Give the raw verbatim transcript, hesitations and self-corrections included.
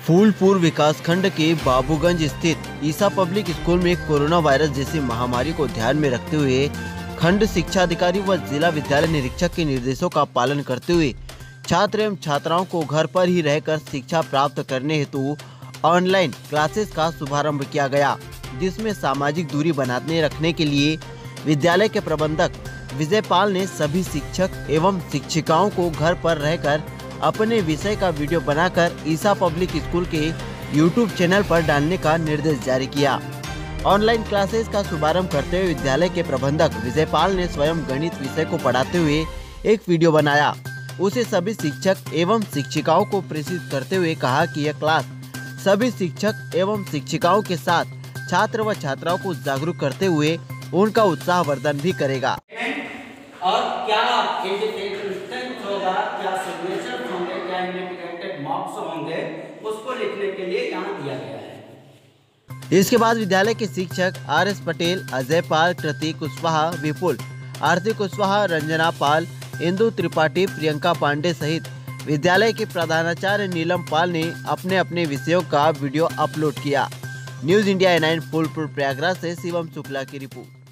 फूलपुर विकासखंड के बाबूगंज स्थित ईसा पब्लिक स्कूल में कोरोना वायरस जैसी महामारी को ध्यान में रखते हुए खंड शिक्षा अधिकारी व जिला विद्यालय निरीक्षक के निर्देशों का पालन करते हुए छात्र एवं छात्राओं को घर पर ही रहकर शिक्षा प्राप्त करने हेतु ऑनलाइन क्लासेस का शुभारंभ किया गया, जिसमें सामाजिक दूरी बनाने रखने के लिए विद्यालय के प्रबंधक विजय पाल ने सभी शिक्षक एवं शिक्षिकाओं को घर पर रहकर अपने विषय का वीडियो बनाकर ईसा पब्लिक स्कूल के यूट्यूब चैनल पर डालने का निर्देश जारी किया। ऑनलाइन क्लासेस का शुभारंभ करते हुए विद्यालय के प्रबंधक विजय पाल ने स्वयं गणित विषय को पढ़ाते हुए एक वीडियो बनाया। उसे सभी शिक्षक एवं शिक्षिकाओं को प्रेरित करते हुए कहा कि यह क्लास सभी शिक्षक एवं शिक्षिकाओं के साथ छात्र व छात्राओं को जागरूक करते हुए उनका उत्साहवर्धन भी करेगा। और क्या इंडिपेंडेंट होगा, क्या सिग्नेचर होंगे, क्या इंडिपेंडेंट मार्क्स होंगे, उसको लिखने के लिए यहाँ दिया गया है। इसके बाद विद्यालय के शिक्षक आर एस पटेल, अजय पाल, कृति कुशवाहा, विपुल, आरती कुशवाहा, रंजना पाल, इंदु त्रिपाठी, प्रियंका पांडे सहित विद्यालय के प्रधानाचार्य नीलम पाल ने अपने अपने विषयों का वीडियो अपलोड किया। News India nine Phulpur Prayagraj से शिवम शुक्ला की रिपोर्ट।